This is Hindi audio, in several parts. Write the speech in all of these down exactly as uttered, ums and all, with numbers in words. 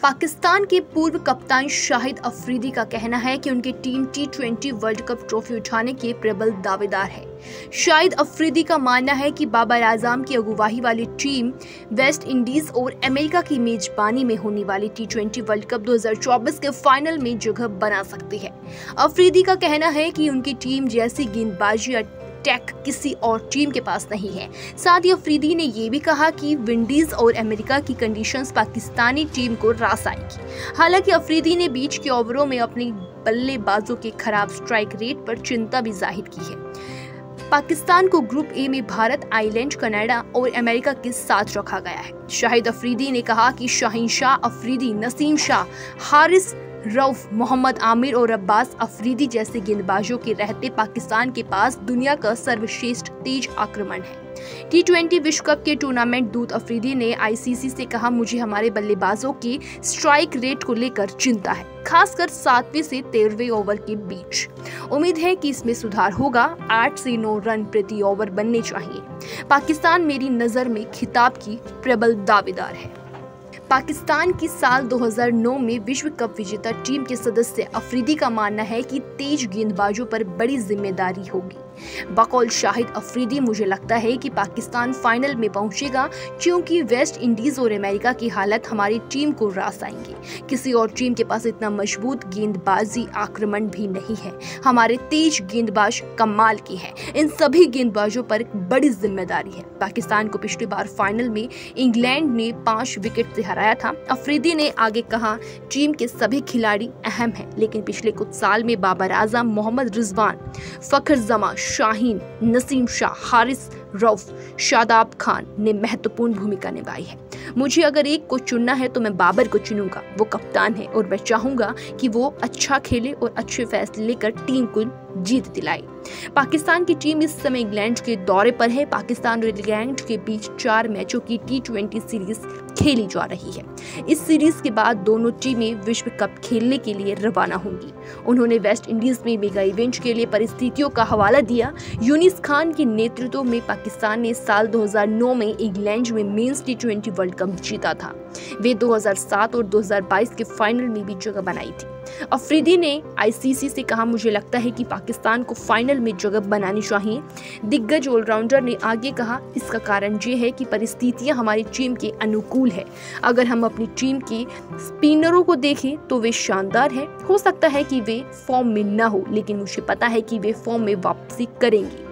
पाकिस्तान के पूर्व कप्तान शाहिद अफरीदी का कहना है कि उनकी team T twenty world cup trophy उठाने के प्रबल दावेदार है। शाहिद अफरीदी का मानना है कि बाबर आजम की अगुवाई वाली टीम वेस्ट इंडीज और अमेरिका की मेजबानी में होने वाली टी ट्वेंटी वर्ल्ड कप दो हज़ार चौबीस के फाइनल में जगह बना सकती है। अफरीदी का कहना है कि उनकी टीम जैसी गेंदबाजी टैक किसी और टीम के पास नहीं है। साथ ही अफरीदी ने यह भी कहा कि विंडीज और अमेरिका की कंडीशंस पाकिस्तानी टीम को रास आएंगी। हालांकि अफरीदी ने बीच के ओवरों में अपनी बल्लेबाजों के खराब स्ट्राइक रेट पर चिंता भी जाहिर की है। पाकिस्तान को ग्रुप ए में भारत, आइलैंड, कनाडा और अमेरिका के साथ रखा गया है। शाहिद अफरीदी ने कहा कि शाहीन शाह अफरीदी, नसीम शाह, हारिस रऊफ, मोहम्मद आमिर और अब्बास अफरीदी जैसे गेंदबाजों के रहते पाकिस्तान के पास दुनिया का सर्वश्रेष्ठ तेज आक्रमण है। टी ट्वेंटी विश्व कप के टूर्नामेंट दूत अफरीदी ने आईसीसी से कहा, मुझे हमारे बल्लेबाजों के स्ट्राइक रेट को लेकर चिंता है, खासकर सातवें से तेरहवें ओवर के बीच। उम्मीद है कि इसमें सुधार होगा। आठ से नौ रन प्रति ओवर बनने चाहिए। पाकिस्तान मेरी नजर में खिताब की प्रबल दावेदार है। पाकिस्तान की साल दो हज़ार नौ में विश्व कप विजेता टीम के सदस्य अफरीदी का मानना है कि तेज गेंदबाजों पर बड़ी जिम्मेदारी होगी। बकौल शाहिद अफरीदी, मुझे लगता है कि पाकिस्तान फाइनल में पहुंचेगा क्योंकि वेस्ट इंडीज और अमेरिका की हालत हमारी टीम को रास आएंगे। किसी और टीम के पास इतना मजबूत गेंदबाजी आक्रमण भी नहीं है। हमारे तेज गेंदबाज कमाल की हैं। इन सभी गेंदबाजों पर एक बड़ी जिम्मेदारी है। पाकिस्तान को पिछली बार फाइनल में इंग्लैंड ने पांच विकेट से हराया था। अफरीदी ने आगे कहा, टीम के सभी खिलाड़ी अहम हैं, लेकिन पिछले कुछ साल में बाबर आजम, मोहम्मद रिजवान, फखर जमा, शाहीन, नसीम शाह, हारिस रऊफ, शादाब खान ने महत्वपूर्ण भूमिका निभाई है। मुझे अगर एक को चुनना है तो मैं बाबर को चुनूंगा। वो कप्तान है और मैं चाहूंगा कि वो अच्छा खेले और अच्छे फैसले लेकर टीम को जीत दिलाए। पाकिस्तान की टीम इस समय इंग्लैंड के दौरे पर है। पाकिस्तान और इंग्लैंड के बीच चार मैचों की टी ट्वेंटी सीरीज खेली जा रही है। इस सीरीज के बाद दोनों टीमें विश्व कप खेलने के लिए रवाना होंगी। उन्होंने वेस्ट इंडीज में मेगा इवेंट के लिए परिस्थितियों का हवाला दिया। यूनिस खान के नेतृत्व में पाकिस्तान ने साल दो हज़ार नौ में इंग्लैंड में men's T twenty world cup जीता था। वे दो हज़ार सात और दो हज़ार बाईस के फाइनल में भी जगह बनाई थी। अफरीदी ने आईसीसी से कहा, मुझे लगता है कि पाकिस्तान को फाइनल में जगह बनानी चाहिए। दिग्गज ऑलराउंडर ने आगे कहा, इसका कारण ये है कि परिस्थितियां हमारी टीम के अनुकूल है। अगर हम अपनी टीम के स्पिनरों को देखें तो वे शानदार हैं। हो सकता है कि वे फॉर्म में न हो, लेकिन मुझे पता है कि वे फॉर्म में वापसी करेंगे।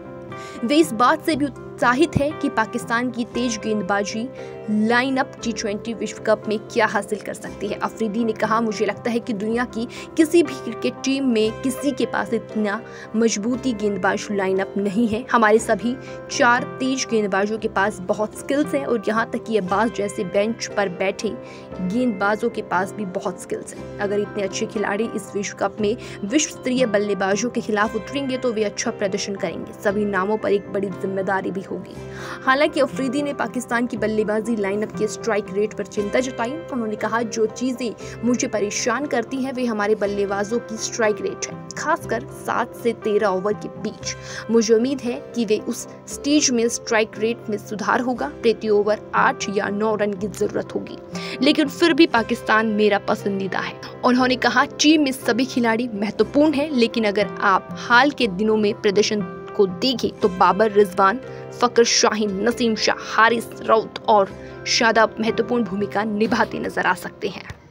वे इस बात से भी उत्साहित है कि पाकिस्तान की तेज गेंदबाजी लाइनअप टी ट्वेंटी विश्व कप में क्या हासिल कर सकती है। अफरीदी ने कहा, मुझे लगता है कि दुनिया की किसी भी क्रिकेट टीम में किसी के पास इतना मजबूती गेंदबाज लाइनअप नहीं है। हमारे सभी चार तेज गेंदबाजों के पास बहुत स्किल्स है और यहाँ तक कि अब्बास जैसे बेंच पर बैठे गेंदबाजों के पास भी बहुत स्किल्स है। अगर इतने अच्छे खिलाड़ी इस विश्व कप में विश्व स्तरीय बल्लेबाजों के खिलाफ उतरेंगे तो वे अच्छा प्रदर्शन करेंगे। सभी नामों पर एक बड़ी जिम्मेदारी भी होगी। हालांकि अफरीदी ने पाकिस्तान की बल्लेबाजी लाइनअप के स्ट्राइक रेट पर चिंता जताई। उन्होंने कहा, जो चीजें मुझे परेशान करती हैं वे हमारे बल्लेबाजों की स्ट्राइक रेट है, खासकर सात से तेरह ओवर के बीच। मुझे उम्मीद है कि वे उस स्टेज में स्ट्राइक रेट में सुधार होगा। प्रति ओवर आठ या नौ रन की जरूरत होगी, लेकिन फिर भी पाकिस्तान मेरा पसंदीदा है। उन्होंने कहा, टीम में सभी खिलाड़ी महत्वपूर्ण है, लेकिन अगर आप हाल के दिनों में प्रदर्शन को देखें तो बाबर, रिजवान, फखर, शाहीन, नसीम शाह, हारिस रऊफ और शादाब महत्वपूर्ण भूमिका निभाते नजर आ सकते हैं।